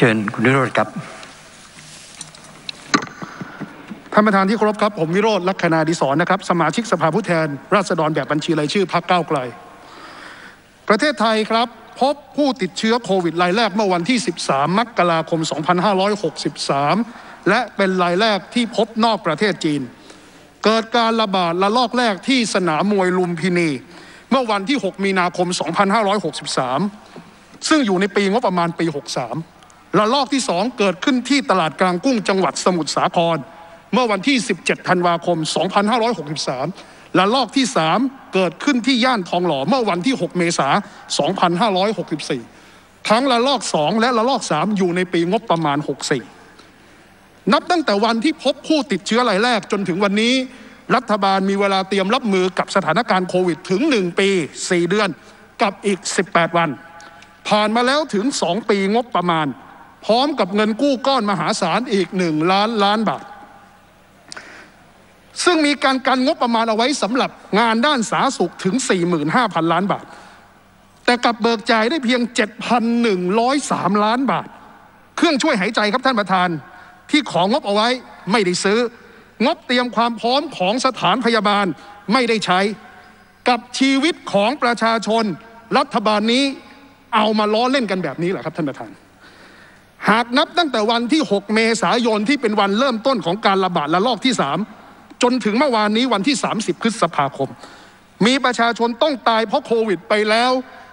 เชิญคุณวิโรจน์ครับท่านประธานที่เคารพครับผมวิโรจน์ ลักษณาดิศรนะครับสมาชิกสภาผู้แทนราษฎรแบบบัญชีรายชื่อพรรคก้าวไกลประเทศไทยครับพบผู้ติดเชื้อโควิดรายแรกเมื่อวันที่13มกราคม2563และเป็นรายแรกที่พบนอกประเทศจีนเกิดการระบาดระลอกแรกที่สนามมวยลุมพินีเมื่อวันที่6มีนาคม2563ซึ่งอยู่ในปีงบประมาณปี63ระลอกที่2เกิดขึ้นที่ตลาดกลางกุ้งจังหวัดสมุทรสาครเมื่อวันที่17ธันวาคม2563และลอกที่3เกิดขึ้นที่ย่านทองหล่อเมื่อวันที่6เมษายน2564ทั้งระลอก2และระลอก3อยู่ในปีงบประมาณ64นับตั้งแต่วันที่พบผู้ติดเชื้อรายแรกจนถึงวันนี้รัฐบาลมีเวลาเตรียมรับมือกับสถานการณ์โควิดถึง1ปี4เดือนกับอีก18วันผ่านมาแล้วถึง2ปีงบประมาณพร้อมกับเงินกู้ก้อนมหาศาลอีก1 ล้านบาทซึ่งมีการกันงบประมาณเอาไว้สำหรับงานด้านสาธารณสุขถึง 45,000 ล้านบาทแต่กลับเบิกจ่ายได้เพียง 7,103 ล้านบาทเครื่องช่วยหายใจครับท่านประธานที่ของงบเอาไว้ไม่ได้ซื้องบเตรียมความพร้อมของสถานพยาบาลไม่ได้ใช้กับชีวิตของประชาชนรัฐบาลนี้เอามาล้อเล่นกันแบบนี้เหรอครับท่านประธานหากนับตั้งแต่วันที่6เมษายนที่เป็นวันเริ่มต้นของการระบาดระลอกที่3จนถึงเมื่อวานนี้วันที่30พฤษภาคมมีประชาชนต้องตายเพราะโควิดไปแล้ว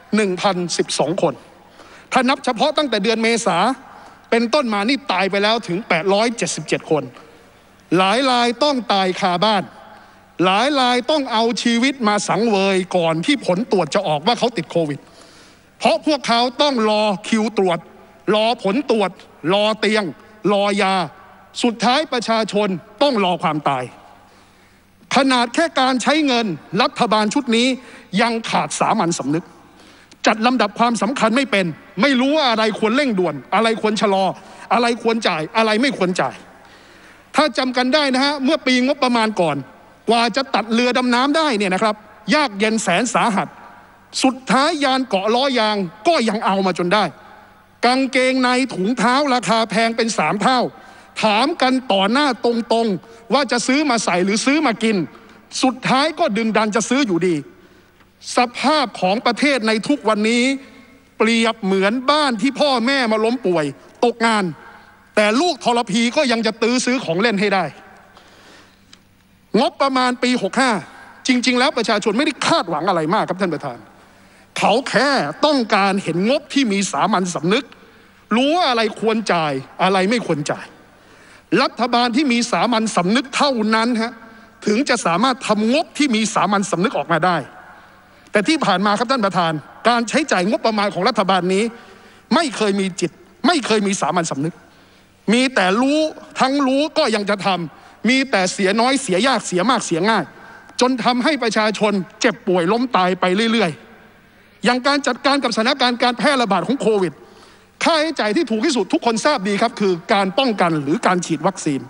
1,012 คนถ้านับเฉพาะตั้งแต่เดือนเมษาเป็นต้นมานี่ตายไปแล้วถึง877คนหลายรายต้องตายคาบ้านหลายรายต้องเอาชีวิตมาสังเวยก่อนที่ผลตรวจจะออกว่าเขาติดโควิดเพราะพวกเขาต้องรอคิวตรวจรอผลตรวจรอเตียงรอยาสุดท้ายประชาชนต้องรอความตายขนาดแค่การใช้เงินรัฐบาลชุดนี้ยังขาดสามัญสำนึกจัดลำดับความสำคัญไม่เป็นไม่รู้ว่าอะไรควรเร่งด่วนอะไรควรชะลออะไรควรจ่ายอะไรไม่ควรจ่ายถ้าจำกันได้นะฮะเมื่อปีงบประมาณก่อนกว่าจะตัดเรือดำน้ำได้เนี่ยนะครับยากเย็นแสนสาหัสสุดท้ายยานเกาะล้อยางก็ยังเอามาจนได้กางเกงในถุงเท้าราคาแพงเป็น3 เท่าถามกันต่อหน้าตรงๆว่าจะซื้อมาใส่หรือซื้อมากินสุดท้ายก็ดึงดันจะซื้ออยู่ดีสภาพของประเทศในทุกวันนี้เปรียบเหมือนบ้านที่พ่อแม่มาล้มป่วยตกงานแต่ลูกทรพีก็ยังจะซื้อของเล่นให้ได้งบประมาณปี65จริงๆแล้วประชาชนไม่ได้คาดหวังอะไรมากครับท่านประธานเขาแค่ต้องการเห็นงบที่มีสามัญสำนึกรู้ว่าอะไรควรจ่ายอะไรไม่ควรจ่ายรัฐบาลที่มีสามัญสำนึกเท่านั้นฮะถึงจะสามารถทำงบที่มีสามัญสำนึกออกมาได้แต่ที่ผ่านมาครับท่านประธานการใช้จ่ายงบประมาณของรัฐบาลนี้ไม่เคยมีจิตไม่เคยมีสามัญสำนึกมีแต่รู้ทั้งรู้ก็ยังจะทำมีแต่เสียน้อยเสียยากเสียมากเสียง่ายจนทำให้ประชาชนเจ็บป่วยล้มตายไปเรื่อยๆอย่างการจัดการกับสถานการณ์การแพร่ระบาดของโควิดค่าใช้จ่ายที่ถูกที่สุดทุกคนทราบดีครับคือการป้องกันหรือการฉีดวัคซีน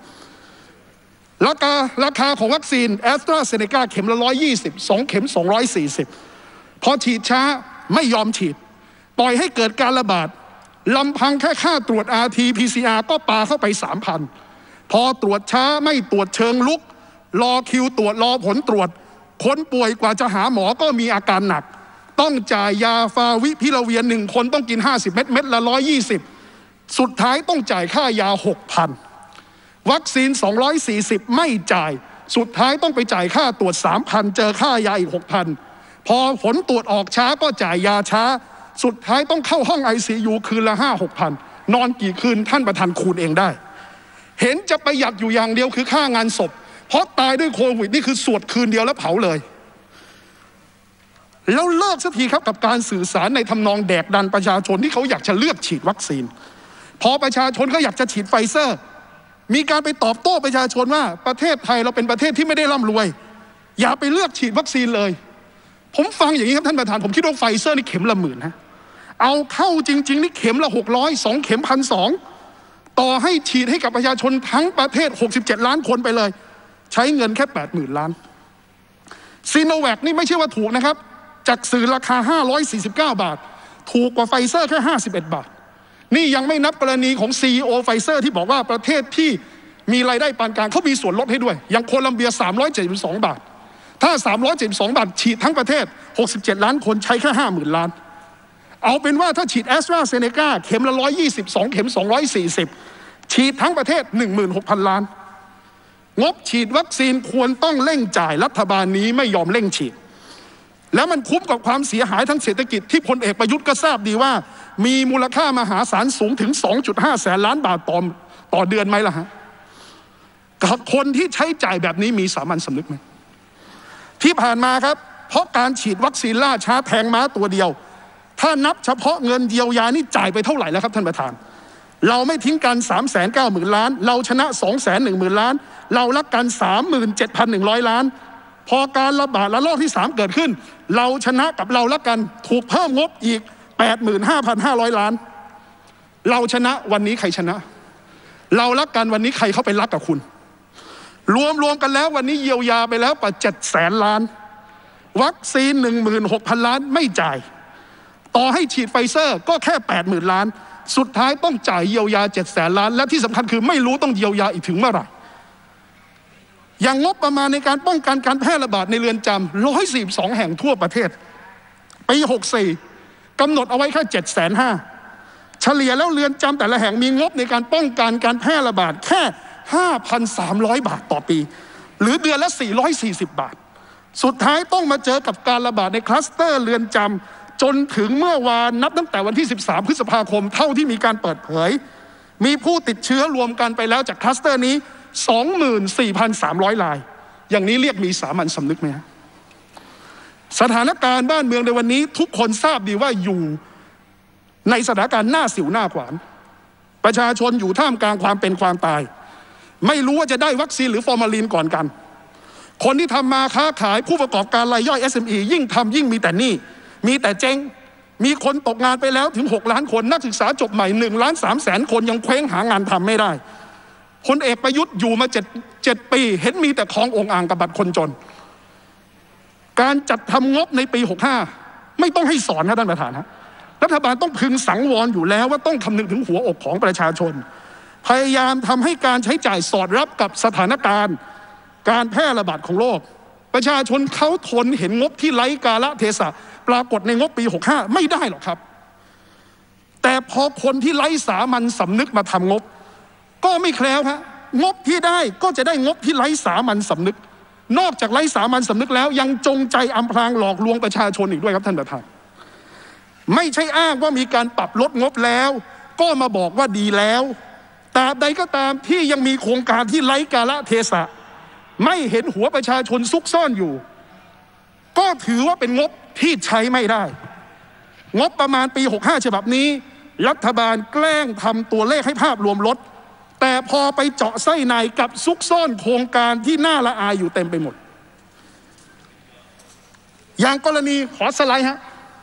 ราคาของวัคซีนแอสตราเซเนกาเข็มละ120 2 เข็ม240พอฉีดช้าไม่ยอมฉีดปล่อยให้เกิดการระบาดลำพังแค่ค่าตรวจ RT-PCR ก็ปาเข้าไป 3,000 พอตรวจช้าไม่ตรวจเชิงลุกรอคิวตรวจรอผลตรวจคนป่วยกว่าจะหาหมอก็มีอาการหนักต้องจ่ายยาฟาวิพิลาเวียน1คนต้องกิน50 เม็ดละ120สุดท้ายต้องจ่ายค่ายา 6,000 วัคซีน240ไม่จ่ายสุดท้ายต้องไปจ่ายค่าตรวจ 3,000 เจอค่ายาอีก 6,000 พอผลตรวจออกช้าก็จ่ายยาช้าสุดท้ายต้องเข้าห้อง ICU คืนละ 5-6,000 นอนกี่คืนท่านประธานคูณเองได้เห็นจะประหยัดอยู่อย่างเดียวคือค่างานศพเพราะตายด้วยโควิดนี่คือสวดคืนเดียวแล้วเผาเลยแล้วเลิกสักทีครับกับการสื่อสารในทำนองแดกดันประชาชนที่เขาอยากจะเลือกฉีดวัคซีนพอประชาชนเขาอยากจะฉีดไฟเซอร์มีการไปตอบโต้ประชาชนว่าประเทศไทยเราเป็นประเทศที่ไม่ได้ร่ำรวยอย่าไปเลือกฉีดวัคซีนเลยผมฟังอย่างนี้ครับท่านประธานผมคิดว่าไฟเซอร์นี่เข็มละ10,000นะเอาเข้าจริงๆนี่เข็มละ600 2 เข็ม 1,200ต่อให้ฉีดให้กับประชาชนทั้งประเทศ67 ล้านคนไปเลยใช้เงินแค่ 80,000 ล้านซีโนแวคนี่ไม่ใช่ว่าถูกนะครับจากสื่อราคา549 บาทถูกกว่าไฟเซอร์แค่51 บาทนี่ยังไม่นับกรณีของ CEO ไฟเซอร์ที่บอกว่าประเทศที่มีรายได้ปานกลางเขามีส่วนลดให้ด้วยอย่างโคลัมเบีย372 บาทถ้า372 บาทฉีดทั้งประเทศ67 ล้านคนใช้แค่50,000 ล้านเอาเป็นว่าถ้าฉีดแอสตราเซเนกาเข็มละ122เข็ม240ฉีดทั้งประเทศ 16,000 ล้านงบฉีดวัคซีนควรต้องเร่งจ่ายรัฐบาลนี้ไม่ยอมเร่งฉีดแล้วมันคุ้มกับความเสียหายทั้งเศรษฐกิจที่พลเอกประยุทธ์ก็ทราบดีว่ามีมูลค่ามหาศาลสูงถึง 2.5 แสนล้านบาทต่อเดือนไหมล่ะฮะกับคนที่ใช้จ่ายแบบนี้มีสามัญสำนึกไหมที่ผ่านมาครับเพราะการฉีดวัคซีนล่าช้าแทงม้าตัวเดียวถ้านับเฉพาะเงินเยียวยานี่จ่ายไปเท่าไหร่แล้วครับท่านประธานเราไม่ทิ้งกัน 390,000 ล้านเราชนะ 210,000 ล้านเรารักกัน 37,100 ล้านพอการระบาดระลอกที่3เกิดขึ้นเราชนะกับเรารักกันถูกเพิ่มงบอีก 85,500 ล้านเราชนะวันนี้ใครชนะเรารักกันวันนี้ใครเข้าไปรักกับคุณรวมกันแล้ววันนี้เยียวยาไปแล้วกว่า700,000 ล้านวัคซีน 16,000 ล้านไม่จ่ายต่อให้ฉีดไฟเซอร์ก็แค่ 80,000 ล้านสุดท้ายต้องจ่ายเยียวยา700,000 ล้านและที่สำคัญคือไม่รู้ต้องเยียวยาอีกถึงเมื่อไหร่อย่างงบประมาณในการป้องกันการแพร่ระบาดในเรือนจำ142แห่งทั่วประเทศปี64กำหนดเอาไว้แค่750,000เฉลี่ยแล้วเรือนจำแต่ละแห่งมีงบในการป้องกันการแพร่ระบาดแค่ 5,300 บาทต่อปีหรือเดือนละ440 บาทสุดท้ายต้องมาเจอกับการระบาดในคลัสเตอร์เรือนจำจนถึงเมื่อวานนับตั้งแต่วันที่13พฤษภาคมเท่าที่มีการเปิดเผยมีผู้ติดเชื้อรวมกันไปแล้วจากคลัสเตอร์นี้ 24,300 รายอย่างนี้เรียกมีสามัญสำนึกไหมฮะสถานการณ์บ้านเมืองในวันนี้ทุกคนทราบดีว่าอยู่ในสถานการณ์หน้าสิวหน้าขวานประชาชนอยู่ท่ามกลางความเป็นความตายไม่รู้ว่าจะได้วัคซีนหรือฟอร์มาลีนก่อนกันคนที่ทำมาค้าขายผู้ประกอบการรายย่อย SME ยิ่งทำยิ่งมีแต่หนี้มีแต่เจ๊งมีคนตกงานไปแล้วถึง6 ล้านคนนักศึกษาจบใหม่1,300,000 คนยังเคว้งหางานทำไม่ได้พลเอกประยุทธ์อยู่มา7 ปีเห็นมีแต่ขององค์อ่างกับบัตรคนจนการจัดทำงบในปี65ไม่ต้องให้สอนนะท่านประธานฮะรัฐบาลต้องพึงสังวรอยู่แล้วว่าต้องคำนึงถึงหัวอกของประชาชนพยายามทำให้การใช้จ่ายสอดรับกับสถานการณ์การแพร่ระบาดของโรคประชาชนเขาทนเห็นงบที่ไร้กาลเทศะปรากฏในงบปี65ไม่ได้หรอกครับแต่พอคนที่ไร้สามัญสำนึกมาทำงบก็ไม่แคล้วฮะงบที่ได้ก็จะได้งบที่ไร้สามัญสำนึกนอกจากไร้สามัญสำนึกแล้วยังจงใจอำพรางหลอกลวงประชาชนอีกด้วยครับท่านประธานไม่ใช่อ้างว่ามีการปรับลดงบแล้วก็มาบอกว่าดีแล้วตราบใดก็ตามที่ยังมีโครงการที่ไร้กาลเทศะไม่เห็นหัวประชาชนซุกซ่อนอยู่ก็ถือว่าเป็นงบที่ใช้ไม่ได้งบประมาณปี65ฉบับนี้รัฐบาลแกล้งทำตัวเลขให้ภาพรวมลดแต่พอไปเจาะไส้ในกับซุกซ่อนโครงการที่น่าละอายอยู่เต็มไปหมดอย่างกรณีขอสไลด์ฮะ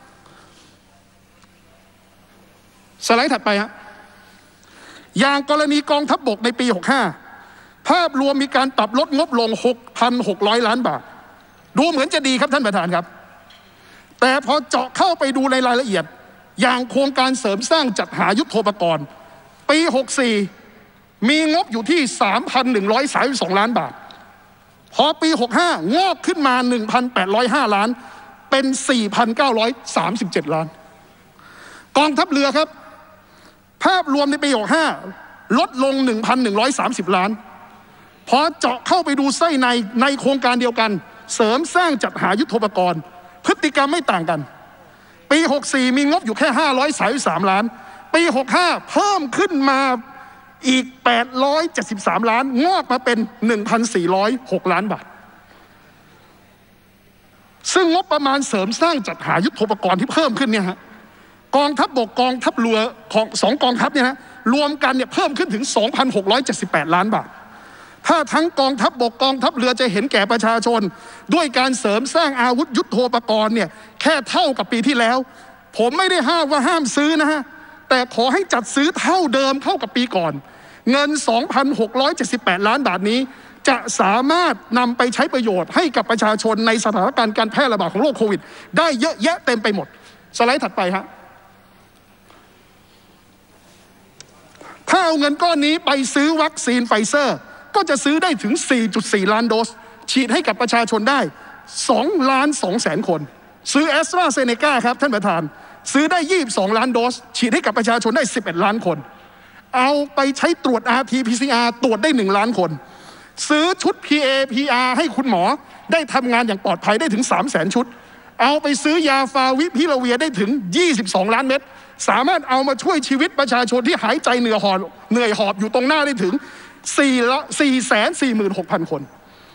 สไลด์ถัดไปฮะอย่างกรณีกองทัพบกในปี65ภาพรวมมีการปรับลดงบลง 6,600 ล้านบาทดูเหมือนจะดีครับท่านประธานครับแต่พอเจาะเข้าไปดูในรายละเอียดอย่างโครงการเสริมสร้างจัดหายุทโธปกรณ์ปี64มีงบอยู่ที่ 3,132 ล้านบาทพอปี65งอกขึ้นมา 1,805 ล้านเป็น 4,937 ล้านกองทัพเรือครับภาพรวมในปี65ลดลง 1,130 ล้านพอเจาะเข้าไปดูไส้ในโครงการเดียวกันเสริมสร้างจัดหายุทโธปกรณ์พฤติกรรมไม่ต่างกันปี64มีงบอยู่แค่533ล้านปี65เพิ่มขึ้นมาอีก873ล้านงอกมาเป็น 1,406 ล้านบาทซึ่งงบประมาณเสริมสร้างจัดหายุทโธปกรณ์ที่เพิ่มขึ้นเนี่ยฮะกองทัพบกกองทัพเรือของ2กองทัพเนี่ยฮะรวมกันเนี่ยเพิ่มขึ้นถึง 2,678 ล้านบาทถ้าทั้งกองทัพบกกองทัพเรือจะเห็นแก่ประชาชนด้วยการเสริมสร้างอาวุธยุทโธปกรณ์เนี่ยแค่เท่ากับปีที่แล้วผมไม่ได้ห้ามว่าห้ามซื้อนะฮะแต่ขอให้จัดซื้อเท่าเดิมเท่ากับปีก่อนเงิน 2,678 ล้านบาทนี้จะสามารถนำไปใช้ประโยชน์ให้กับประชาชนในสถานการณ์การแพร่ระบาดของโรคโควิดได้เยอะแยะเต็มไปหมดสไลด์ถัดไปฮะเอาเงินก้อนนี้ไปซื้อวัคซีนไฟเซอร์ก็จะซื้อได้ถึง 4.4 ล้านโดสฉีดให้กับประชาชนได้ 2,200,000 คนซื้อแอสตราเซเนกาครับท่านประธานซื้อได้ 22 ล้านโดสฉีดให้กับประชาชนได้ 11 ล้านคนเอาไปใช้ตรวจ RT-PCR ตรวจได้ 1 ล้านคนซื้อชุด PA/PR ให้คุณหมอได้ทำงานอย่างปลอดภัยได้ถึง 300,000 ชุดเอาไปซื้อยาฟาวิพิลาเวียได้ถึง 22 ล้านเม็ดสามารถเอามาช่วยชีวิตประชาชนที่หายใจเหนื่อยหอบอยู่ตรงหน้าได้ถึง 446,000 คน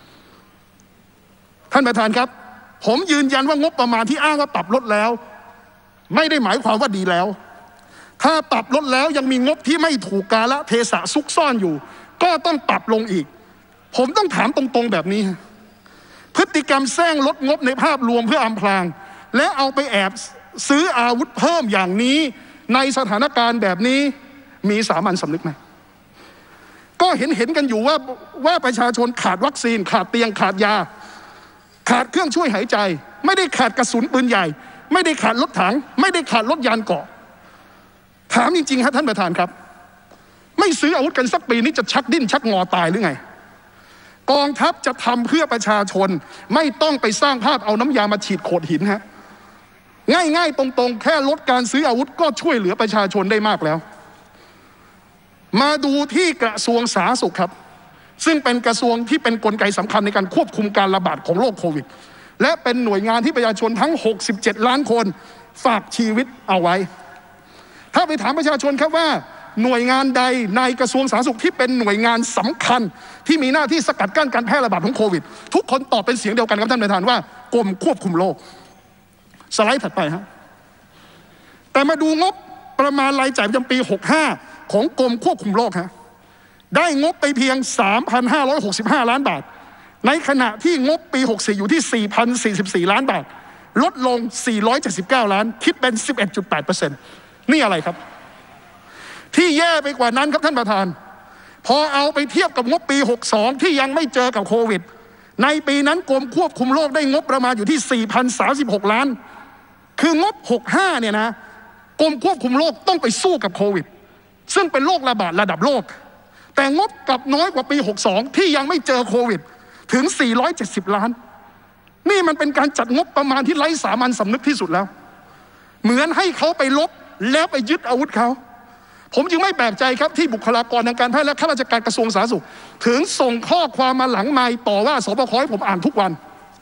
ท่านประธานครับผมยืนยันว่างบประมาณที่อ้างว่าปรับลดแล้วไม่ได้หมายความว่าดีแล้วถ้าปรับลดแล้วยังมีงบที่ไม่ถูกกาลเทศะซุกซ่อนอยู่ก็ต้องปรับลงอีกผมต้องถามตรงๆแบบนี้พฤติกรรมแซงลดงบในภาพรวมเพื่ออำพรางและเอาไปแอบซื้ออาวุธเพิ่มอย่างนี้ในสถานการณ์แบบนี้มีสามัญสำนึกไหมก็เห็นกันอยู่ว่าประชาชนขาดวัคซีนขาดเตียงขาดยาขาดเครื่องช่วยหายใจไม่ได้ขาดกระสุนปืนใหญ่ไม่ได้ขาดรถถังไม่ได้ขาดรถยานเกราะถามจริงๆครับท่านประธานครับไม่ซื้ออาวุธกันสักปีนี้จะชักดิ้นชักงอตายหรือไงกองทัพจะทำเพื่อประชาชนไม่ต้องไปสร้างภาพเอาน้ำยามาฉีดโขดหินฮะง่ายๆตรงๆแค่ลดการซื้ออาวุธก็ช่วยเหลือประชาชนได้มากแล้วมาดูที่กระทรวงสาธารณสุขครับซึ่งเป็นกระทรวงที่เป็นกลไกสำคัญในการควบคุมการระบาดของโรคโควิดและเป็นหน่วยงานที่ประชาชนทั้ง67 ล้านคนฝากชีวิตเอาไว้ถ้าไปถามประชาชนครับว่าหน่วยงานใดในกระทรวงสาธารณสุขที่เป็นหน่วยงานสำคัญที่มีหน้าที่สกัดกั้นการแพร่ระบาดของโควิดทุกคนตอบเป็นเสียงเดียวกันครับท่านประธานว่ากรมควบคุมโรคสไลด์ถัดไปฮะแต่มาดูงบประมาณรายจ่ายประจำปี65ของกรมควบคุมโรคฮะได้งบไปเพียง 3,565 ล้านบาทในขณะที่งบปี64อยู่ที่ 4,044 ล้านบาทลดลง479ล้านคิดเป็น 11.8% นี่อะไรครับที่แย่ไปกว่านั้นครับท่านประธานพอเอาไปเทียบกับงบปี62ที่ยังไม่เจอกับโควิดในปีนั้นกรมควบคุมโรคได้งบประมาณอยู่ที่ 4,036 ล้านคืองบ65เนี่ยนะกรมควบคุมโรคต้องไปสู้กับโควิดซึ่งเป็นโรคระบาดระดับโลกแต่งบกลับน้อยกว่าปี62ที่ยังไม่เจอโควิดถึง470ล้านนี่มันเป็นการจัดงบประมาณที่ไร้สามัญสำนึกที่สุดแล้วเหมือนให้เขาไปลบแล้วไปยึดอาวุธเขาผมจึงไม่แปลกใจครับที่บุคลากรทางการแพทย์และข้าราชการกระทรวงสาธารณสุขถึงส่งข้อความมาหลังไมค์ต่อว่าสบคให้ผมอ่านทุกวัน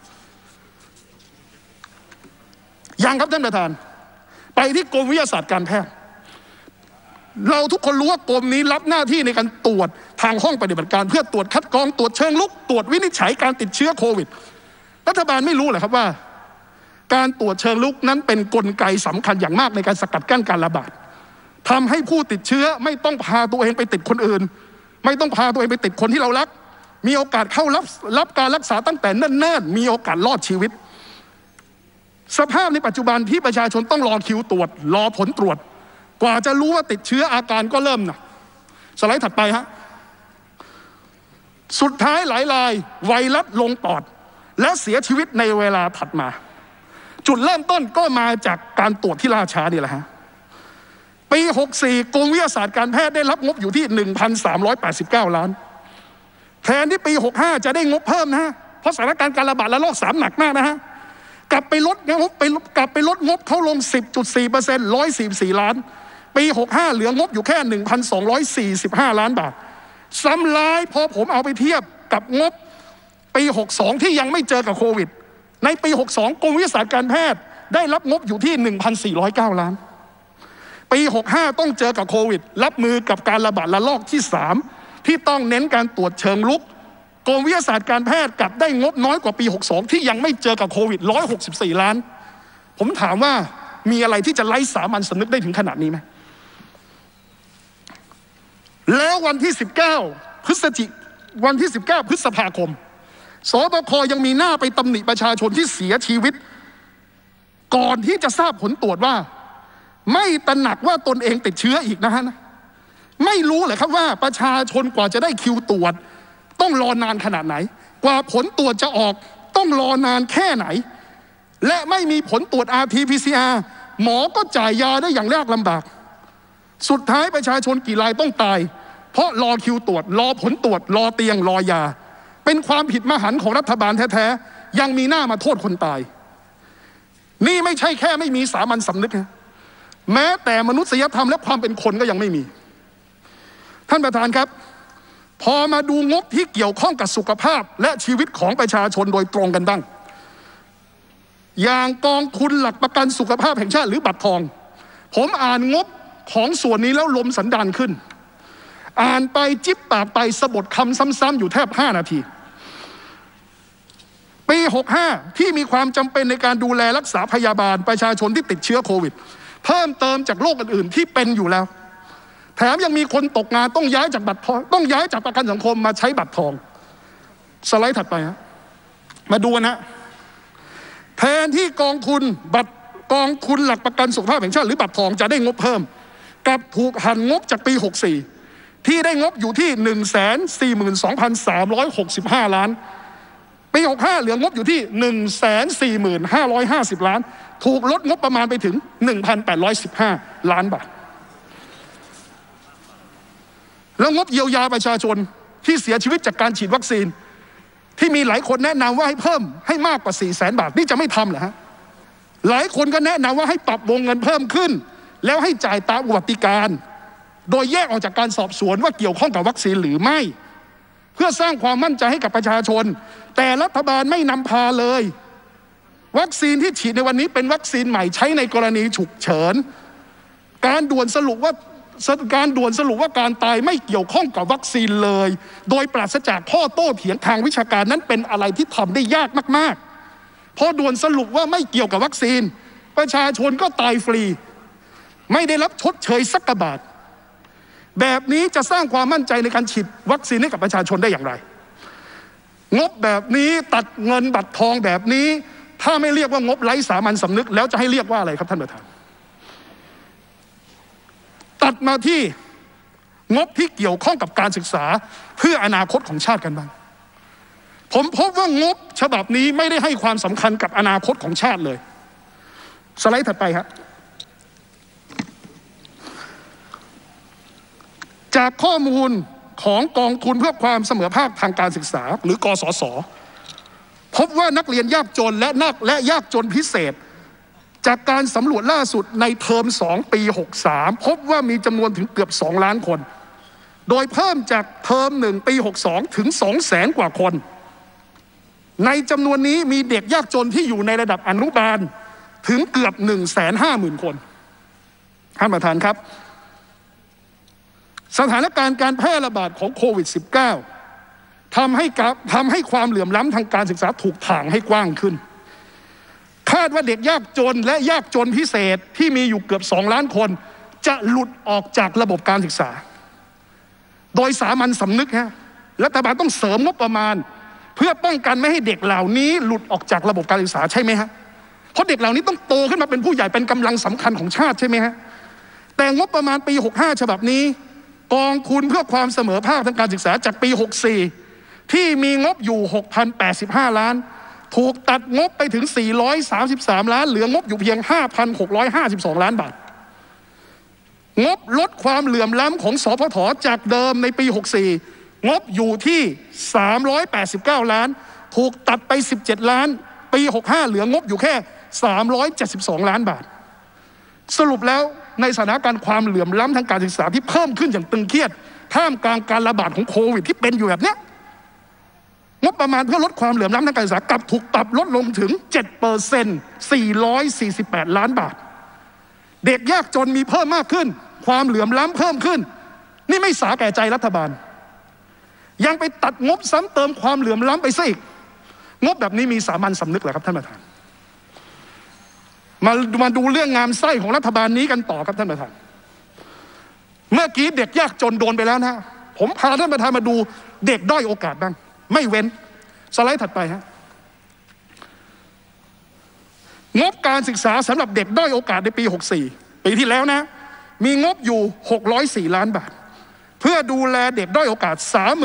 ยังครับท่านประธานไปที่กรมวิทยาศาสตร์การแพทย์เราทุกคนรู้ว่ากรมนี้รับหน้าที่ในการตรวจทางห้องปฏิบัติการเพื่อตรวจคัดกรองตรวจเชิงลุกตรวจวินิจฉัยการติดเชื้อโควิดรัฐบาลไม่รู้เหรอครับว่าการตรวจเชิงลุกนั้นเป็นกลไกสำคัญอย่างมากในการสกัดกั้นการระบาดทำให้ผู้ติดเชื้อไม่ต้องพาตัวเองไปติดคนอื่นไม่ต้องพาตัวเองไปติดคนที่เรารักมีโอกาสเข้ารับการรักษาตั้งแต่เนิ่นๆมีโอกาสรอดชีวิตสภาพในปัจจุบันที่ประชาชนต้องรอคิวตรวจรอผลตรวจกว่าจะรู้ว่าติดเชื้ออาการก็เริ่มนะสไลด์ถัดไปฮะสุดท้ายหลายรายไวรัสลงปอดและเสียชีวิตในเวลาถัดมาจุดเริ่มต้นก็มาจากการตรวจที่ล่าช้านี่แหละฮะปี64กรมวิทยาศาสตร์การแพทย์ได้รับงบอยู่ที่ 1,389 ล้านแทนที่ปี65จะได้งบเพิ่มนะฮะเพราะสถานการณ์การระบาดระลอก3หนักมากนะฮะกลับไปลดงบเขาลง 10.4% 144 ล้านปี65เหลืองบอยู่แค่ 1,245 ล้านบาทซ้ำร้ายพอผมเอาไปเทียบกับงบปี62ที่ยังไม่เจอกับโควิดในปี62กรมวิทยาศาสตร์การแพทย์ได้รับงบอยู่ที่ 1,409 ล้านปี65ต้องเจอกับโควิดรับมือกับการระบาดระลอกที่3ที่ต้องเน้นการตรวจเชิงลุกกรมวิทยาศาสตร์การแพทย์กลับได้งบน้อยกว่าปี62ที่ยังไม่เจอกับโควิด164 ล้านผมถามว่ามีอะไรที่จะไร้สามัญสำนึกได้ถึงขนาดนี้ไหมแล้ววันที่19 พฤษภาคมสบคยังมีหน้าไปตำหนิประชาชนที่เสียชีวิตก่อนที่จะทราบผลตรวจว่าไม่ตระหนักว่าตนเองติดเชื้ออีกนะฮะไม่รู้เลยครับว่าประชาชนกว่าจะได้คิวตรวจต้องรอนานขนาดไหนกว่าผลตรวจจะออกต้องรอนานแค่ไหนและไม่มีผลตรวจ RT-PCR หมอก็จ่ายยาได้อย่างยากลำบากสุดท้ายประชาชนกี่รายต้องตายเพราะรอคิวตรวจรอผลตรวจรอเตียงรอยาเป็นความผิดมหันต์ของรัฐบาลแท้ๆยังมีหน้ามาโทษคนตายนี่ไม่ใช่แค่ไม่มีสามัญสำนึกนะแม้แต่มนุษยธรรมและความเป็นคนก็ยังไม่มีท่านประธานครับพอมาดูงบที่เกี่ยวข้องกับสุขภาพและชีวิตของประชาชนโดยตรงกันบ้างอย่างกองทุนหลักประกันสุขภาพแห่งชาติหรือบัตรทองผมอ่านงบของส่วนนี้แล้วลมสันดานขึ้นอ่านไปจิ๊บปากไปสะบดคำซ้ำๆอยู่แทบ5 นาทีปี65ที่มีความจำเป็นในการดูแลรักษาพยาบาลประชาชนที่ติดเชื้อโควิดเพิ่มเติมจากโรคอื่นๆที่เป็นอยู่แล้วแถมยังมีคนตกงานต้องย้ายจากบัตรทองต้องย้ายจากประกันสังคมมาใช้บัตรทองสไลด์ถัดไปฮะมาดูนะแทนที่กองทุนหลักประกันสุขภาพแห่งชาติหรือบัตรทองจะได้งบเพิ่มกับถูกหั่นงบจากปี64ที่ได้งบอยู่ที่ 142,365 ล้านปี65เหลืองบอยู่ที่ 145,550 ล้านถูกลดงบประมาณไปถึง 1,815 ล้านบาทแล้วงบเยียวยาประชาชนที่เสียชีวิตจากการฉีดวัคซีนที่มีหลายคนแนะนำว่าให้เพิ่มให้มากกว่า 400,000 บาทนี่จะไม่ทำเหรอฮะหลายคนก็แนะนำว่าให้ปรับวงเงินเพิ่มขึ้นแล้วให้จ่ายตามอุบัติการโดยแยกออกจากการสอบสวนว่าเกี่ยวข้องกับวัคซีนหรือไม่เพื่อสร้างความมั่นใจให้กับประชาชนแต่รัฐบาลไม่นำพาเลยวัคซีนที่ฉีดในวันนี้เป็นวัคซีนใหม่ใช้ในกรณีฉุกเฉินการด่วนสรุปว่าการตายไม่เกี่ยวข้องกับวัคซีนเลยโดยปราศจากข้อโต้เถียงทางวิชาการนั้นเป็นอะไรที่ทำได้ยากมากๆพอด่วนสรุปว่าไม่เกี่ยวกับวัคซีนประชาชนก็ตายฟรีไม่ได้รับชดเชยสักกะบาทแบบนี้จะสร้างความมั่นใจในการฉีดวัคซีนให้กับประชาชนได้อย่างไรงบแบบนี้ตัดเงินบัตรทองแบบนี้ถ้าไม่เรียกว่างบไร้สามัญสำนึกแล้วจะให้เรียกว่าอะไรครับท่านประธานตัดมาที่งบที่เกี่ยวข้องกับการศึกษาเพื่ออนาคตของชาติกันบ้างผมพบว่างบฉบับนี้ไม่ได้ให้ความสำคัญกับอนาคตของชาติเลยสไลด์ถัดไปครับจากข้อมูลของกองทุนเพื่อความเสมอภาคทางการศึกษาหรือกสศพบว่านักเรียนยากจนและยากจนพิเศษจากการสำรวจล่าสุดในเทอม2ปี63พบว่ามีจำนวนถึงเกือบ2 ล้านคนโดยเพิ่มจากเทอม1ปี62ถึง 200,000 กว่าคนในจำนวนนี้มีเด็กยากจนที่อยู่ในระดับอนุบาลถึงเกือบ 150,000 คนท่านประธานครับสถานการณ์การแพร่ระบาดของโควิด -19 ทำให้ความเหลื่อมล้ำทางการศึกษาถูกถ่างให้กว้างขึ้นคาดว่าเด็กยากจนและยากจนพิเศษที่มีอยู่เกือบ2 ล้านคนจะหลุดออกจากระบบการศึกษาโดยสามัญสำนึกรัฐบาลต้องเสริมงบประมาณเพื่อป้องกันไม่ให้เด็กเหล่านี้หลุดออกจากระบบการศึกษาใช่ไหมฮะเพราะเด็กเหล่านี้ต้องโตขึ้นมาเป็นผู้ใหญ่เป็นกำลังสำคัญของชาติใช่ไหมฮะแต่งบประมาณปี65ฉบับนี้กองทุนเพื่อความเสมอภาคทางการศึกษาจากปี64ที่มีงบอยู่ 6,085 ล้านถูกตัดงบไปถึง433 ล้านเหลืองบอยู่เพียง 5,652 ล้านบาทงบลดความเหลื่อมล้ำของสพทจากเดิมในปี64งบอยู่ที่389 ล้านถูกตัดไป17 ล้านปี65เหลืองบอยู่แค่372 ล้านบาทสรุปแล้วในสถานการณ์ความเหลื่อมล้ำทางการศึกษาที่เพิ่มขึ้นอย่างตึงเครียดท่ามกลางการระบาดของโควิดที่เป็นอยู่แบบนี้งบประมาณเพื่อลดความเหลื่อมล้ำทางการศึกษากลับถูกปรับลดลงถึง 7% 448 ล้านบาทเด็กยากจนมีเพิ่มมากขึ้นความเหลื่อมล้ำเพิ่มขึ้นนี่ไม่สาแก่ใจรัฐบาลยังไปตัดงบซ้ำเติมความเหลื่อมล้ำไปซะอีกงบแบบนี้มีสามัญสำนึกเหรอครับท่านประธานมาดูเรื่องงามไส้ของรัฐบาลนี้กันต่อครับท่านประธานเมื่อกี้เด็กยากจนโดนไปแล้วนะผมพาท่านประธานมาดูเด็กด้อยโอกาสบ้างไม่เว้นสไลด์ถัดไปฮะงบการศึกษาสำหรับเด็กด้อยโอกาสในปี64ปีที่แล้วนะมีงบอยู่604 ล้านบาทเพื่อดูแลเด็กด้อยโอกาส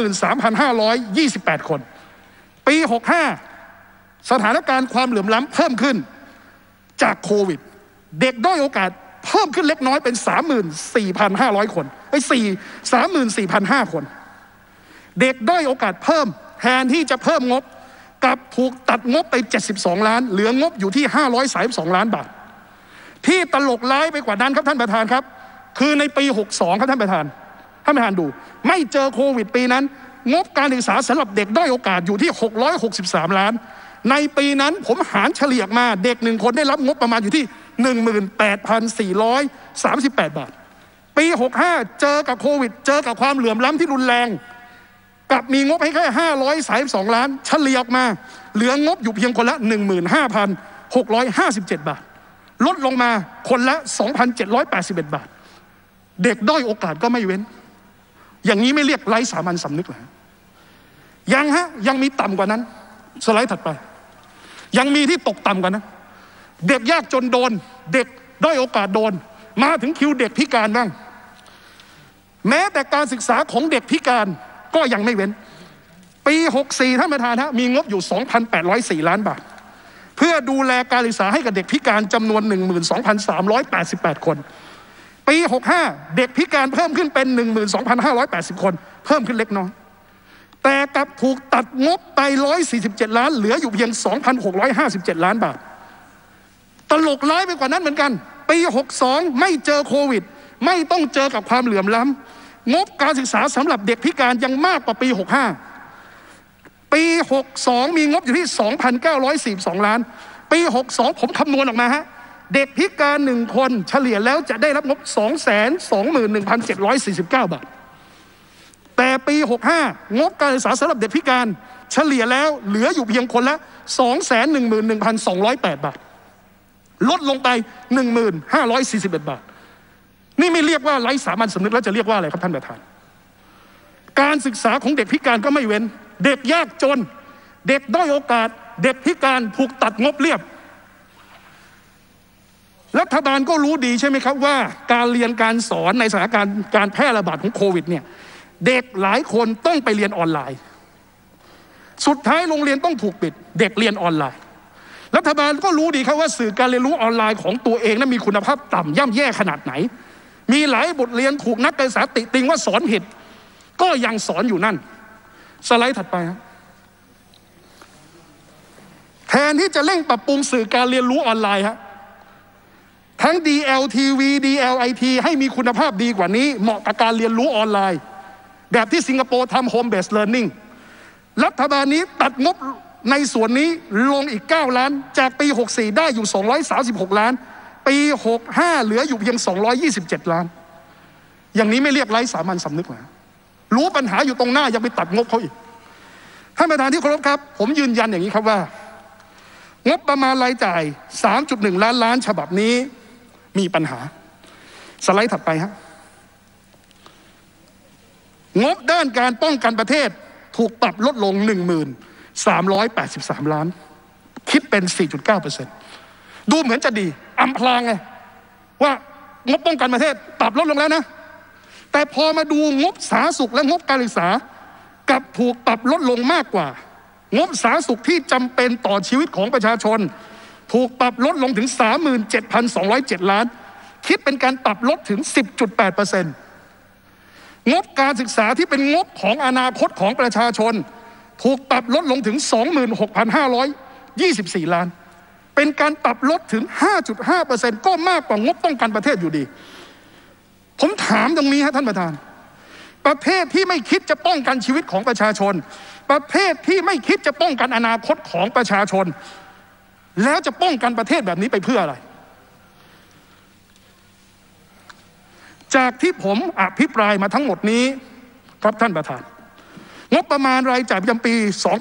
33,528 คนปี65สถานการณ์ความเหลื่อมล้ำเพิ่มขึ้นจากโควิดเด็กด้อยโอกาสเพิ่มขึ้นเล็กน้อยเป็น 34,500 คน 34,500 คนเด็กด้อยโอกาสเพิ่มแทนที่จะเพิ่มงบกับถูกตัดงบไป72 ล้านเหลืองบอยู่ที่532 ล้านบาทที่ตลกร้ายไปกว่านั้นครับท่านประธานครับคือในปี62ครับท่านประธานดูไม่เจอโควิดปีนั้นงบการศึกษาสำหรับเด็กด้อยโอกาสอยู่ที่663 ล้านในปีนั้นผมหารเฉลี่ยมาเด็ก1 คนได้รับงบประมาณอยู่ที่ 18,438 บาทปี65เจอกับโควิดเจอกับความเหลื่อมล้ำที่รุนแรงกับมีงบให้แค่532 ล้านเฉลี่ยออกมาเหลืองบอยู่เพียงคนละ 15,657 บาทลดลงมาคนละ 2,781 บาทเด็กด้อยโอกาสก็ไม่เว้นอย่างนี้ไม่เรียกไร้สามัญสำนึกเหรอยังมีต่ำกว่านั้นสไลด์ถัดไปยังมีที่ตกต่ำกว่านั้นเด็กยากจนโดนเด็กด้อยโอกาสโดนมาถึงคิวเด็กพิการบ้างแม้แต่การศึกษาของเด็กพิการก็ยังไม่เว้นปี64ท่านประธานมีงบอยู่ 2,804 ล้านบาทเพื่อดูแลการศึกษาให้กับเด็กพิการจำนวน 12,388 คนปี65เด็กพิการเพิ่มขึ้นเป็น 12,580 คนเพิ่มขึ้นเล็กน้อยแต่กลับถูกตัดงบไป147 ล้านเหลืออยู่เพียง 2,657 ล้านบาทตลกร้ายไปกว่านั้นเหมือนกันปี62ไม่เจอโควิดไม่ต้องเจอกับความเหลื่อมล้ำงบการศึกษาสำหรับเด็กพิการยังมากกว่าปี65ปี62มีงบอยู่ที่ 2,942 ล้านปี62ผมคำนวณออกมาเด็กพิการ1 คนเฉลี่ยแล้วจะได้รับงบ 221,749 บาทแต่ปี65งบการศึกษาสำหรับเด็กพิการเฉลี่ยแล้วเหลืออยู่เพียงคนละ 211,208 บาทลดลงไป 1,541 บาทนี่ไม่เรียกว่าไร้สามัญสำนึกแล้วจะเรียกว่าอะไรครับท่านประธานการศึกษาของเด็กพิการก็ไม่เว้นเด็กยากจนเด็กด้อยโอกาสเด็กพิการถูกตัดงบเรียบรัฐบาลก็รู้ดีใช่ไหมครับว่าการเรียนการสอนในสถานการณ์การแพร่ระบาดของโควิดเนี่ยเด็กหลายคนต้องไปเรียนออนไลน์สุดท้ายโรงเรียนต้องถูกปิดเด็กเรียนออนไลน์รัฐบาลก็รู้ดีครับว่าสื่อการเรียนรู้ออนไลน์ของตัวเองนั้นมีคุณภาพต่ำย่ำแย่ขนาดไหนมีหลายบทเรียนถูกนักการศึกษาติติงว่าสอนผิดก็ยังสอนอยู่นั่นสไลด์ถัดไปครับแทนที่จะเร่งปรับปรุงสื่อการเรียนรู้ออนไลน์ทั้ง DLTV DLIT ให้มีคุณภาพดีกว่านี้เหมาะกับการเรียนรู้ออนไลน์แบบที่สิงคโปร์ทำ Home Based Learning รัฐบาลนี้ตัดงบในส่วนนี้ลงอีก9 ล้านจากปี64ได้อยู่236 ล้านปี65เหลืออยู่เพียง227 ล้านอย่างนี้ไม่เรียกไร้สามัญสำนึกเหรอรู้ปัญหาอยู่ตรงหน้ายังไปตัดงบเขาอีกท่านประธานที่เคารพครับผมยืนยันอย่างนี้ครับว่างบประมาณรายจ่าย 3.1 ล้านล้านฉบับนี้มีปัญหาสไลด์ถัดไปงบด้านการป้องกันประเทศถูกปรับลดลง 1383 ล้านคิดเป็น 4.9% ดูเหมือนจะดีอำพรางไงว่างบป้องกันประเทศปรับลดลงแล้วนะแต่พอมาดูงบสาธารณสุขและงบการศึกษากลับถูกปรับลดลงมากกว่างบสาธารณสุขที่จำเป็นต่อชีวิตของประชาชนถูกปรับลดลงถึง 37,207 ล้านคิดเป็นการปรับลดถึง 10.8%งบการศึกษาที่เป็นงบของอนาคตของประชาชนถูกปรับลดลงถึง 26,524 ล้านเป็นการปรับลดถึง 5.5% ก็มากกว่างบป้องกันประเทศอยู่ดีผมถามตรงนี้ท่านประธานประเทศที่ไม่คิดจะป้องกันชีวิตของประชาชนประเทศที่ไม่คิดจะป้องกันอนาคตของประชาชนแล้วจะป้องกันประเทศแบบนี้ไปเพื่ออะไรจากที่ผมอภิปรายมาทั้งหมดนี้ครับท่านประธานงบประมาณรายจ่ายประจำปี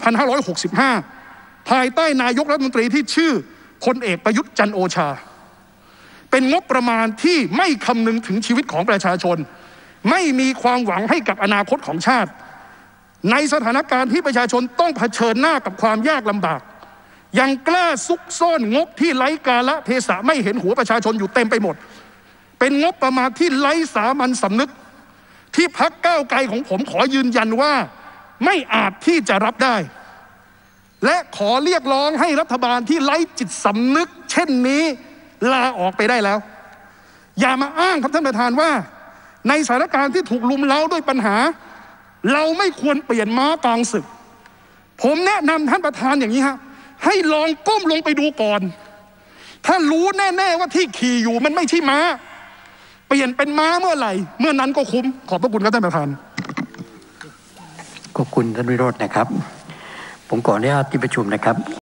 2565 ภายใต้นายกรัฐมนตรีที่ชื่อพลเอกประยุทธ์จันทร์โอชาเป็นงบประมาณที่ไม่คำนึงถึงชีวิตของประชาชนไม่มีความหวังให้กับอนาคตของชาติในสถานการณ์ที่ประชาชนต้องเผชิญหน้ากับความยากลำบากยังกล้าซุกซ่อนงบที่ไร้กาลเทศะไม่เห็นหัวประชาชนอยู่เต็มไปหมดเป็นงบประมาณที่ไร้สามัญสำนึกที่พรรคก้าวไกลของผมขอยืนยันว่าไม่อาจที่จะรับได้และขอเรียกร้องให้รัฐบาลที่ไร้จิตสำนึกเช่นนี้ลาออกไปได้แล้วอย่ามาอ้างครับท่านประธานว่าในสถานการณ์ที่ถูกลุมเล้าด้วยปัญหาเราไม่ควรเปลี่ยนม้ากลางศึกผมแนะนำท่านประธานอย่างนี้ฮะให้ลองก้มลงไปดูก่อนถ้ารู้แน่ๆว่าที่ขี่อยู่มันไม่ใช่ม้าเปลี่ยนเป็นม้าเมื่อไหร่เมื่อนั้นก็คุ้มขอบพระคุณครับท่านประธานขอบคุณท่านวิโรจน์นะครับผมขออนุญาตที่ประชุมนะครับ